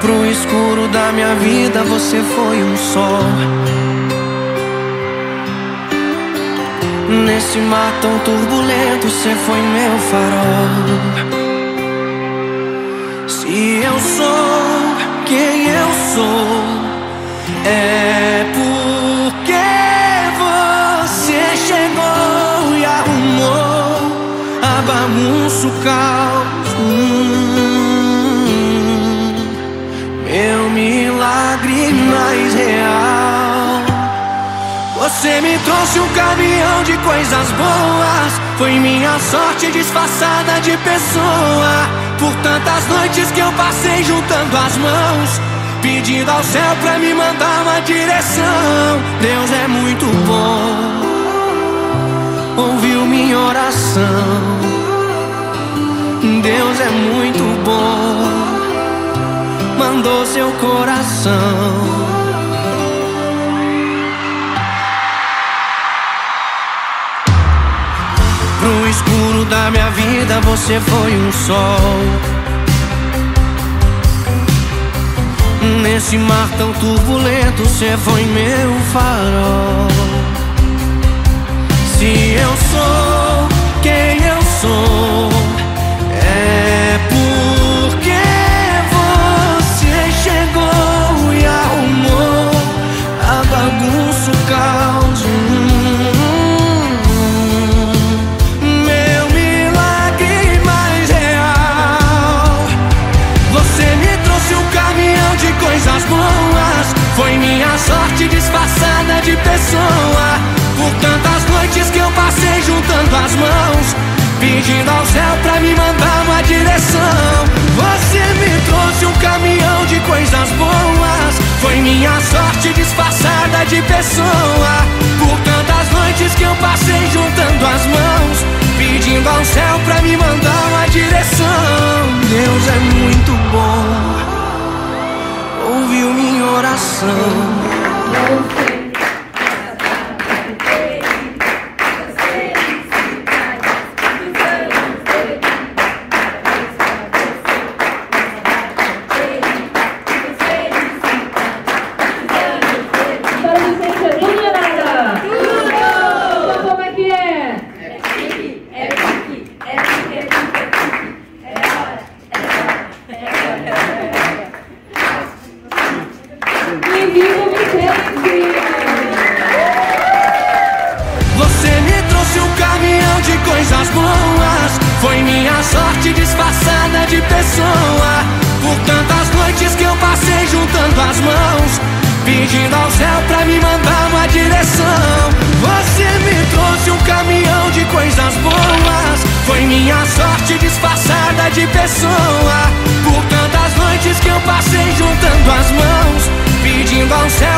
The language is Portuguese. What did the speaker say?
Pro escuro da minha vida você foi um sol. Nesse mar tão turbulento você foi meu farol. Se eu sou quem eu sou, é porque você chegou e arrumou a bagunça, o caos. Meu milagre mais real. Você me trouxe um caminhão de coisas boas. Foi minha sorte disfarçada de pessoa. Por tantas noites que eu passei juntando as mãos, pedindo ao céu pra me mandar uma direção. Deus é muito bom, ouviu minha oração. Deus é muito bom, mandou seu coração. Pro escuro da minha vida você foi um sol. Nesse mar tão turbulento você foi meu farol. Se eu sou quem eu sou, é porque você chegou e arrumou a bagunça, o caos. Meu milagre mais real. Você me trouxe um caminhão de coisas boas. Foi minha sorte disfarçada de pessoa. Por tantas noites que eu passei juntando as mãos, pedindo ao céu pra me mandar uma direção. Você me trouxe um caminhão de coisas boas. Foi minha sorte disfarçada de pessoa. Por tantas noites que eu passei juntando as mãos, pedindo ao céu pra me mandar uma direção. Deus é muito bom, ouviu minha oração. Você me trouxe um caminhão de coisas boas. Foi minha sorte disfarçada de pessoa. Por tantas noites que eu passei juntando as mãos, pedindo ao céu pra me mandar uma direção. Você me trouxe um caminhão de coisas boas. Foi minha sorte disfarçada de pessoa. Por tantas noites que eu passei juntando as mãos, pedindo ao céu